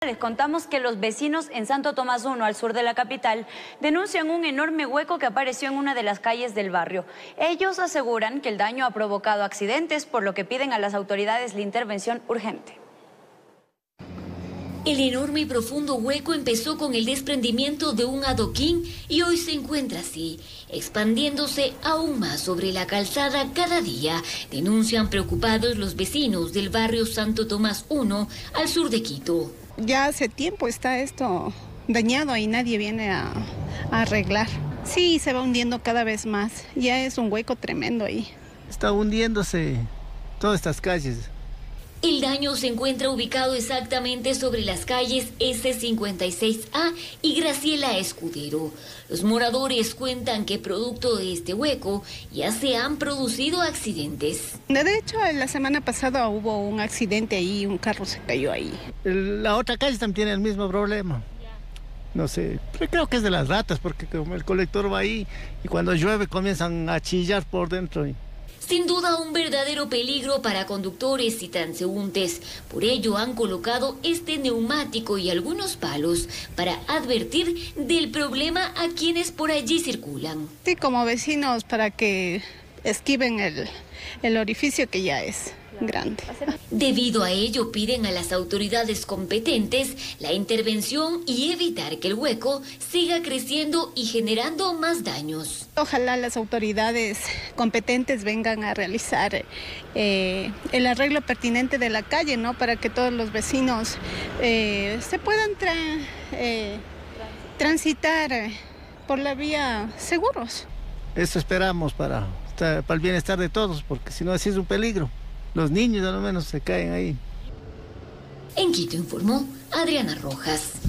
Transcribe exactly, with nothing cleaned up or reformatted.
Les contamos que los vecinos en Santo Tomás uno, al sur de la capital, denuncian un enorme hueco que apareció en una de las calles del barrio. Ellos aseguran que el daño ha provocado accidentes, por lo que piden a las autoridades la intervención urgente. El enorme y profundo hueco empezó con el desprendimiento de un adoquín y hoy se encuentra así, expandiéndose aún más sobre la calzada cada día, denuncian preocupados los vecinos del barrio Santo Tomás uno, al sur de Quito. Ya hace tiempo está esto dañado y nadie viene a, a arreglar. Sí, se va hundiendo cada vez más. Ya es un hueco tremendo ahí. Está hundiéndose todas estas calles. El daño se encuentra ubicado exactamente sobre las calles ese cincuenta y seis A y Graciela Escudero. Los moradores cuentan que producto de este hueco ya se han producido accidentes. De hecho, la semana pasada hubo un accidente ahí, un carro se cayó ahí. La otra calle también tiene el mismo problema. No sé, pero creo que es de las ratas, porque como el colector va ahí y cuando llueve comienzan a chillar por dentro. Sin duda un verdadero peligro para conductores y transeúntes. Por ello han colocado este neumático y algunos palos para advertir del problema a quienes por allí circulan. Sí, como vecinos, para que esquiven el, el orificio que ya es grande. Debido a ello piden a las autoridades competentes la intervención y evitar que el hueco siga creciendo y generando más daños. Ojalá las autoridades competentes vengan a realizar eh, el arreglo pertinente de la calle, ¿no? Para que todos los vecinos eh, se puedan tra eh, transitar por la vía seguros. Eso esperamos para, para el bienestar de todos, porque si no así es un peligro. Los niños, al menos, se caen ahí. En Quito informó Adriana Rojas.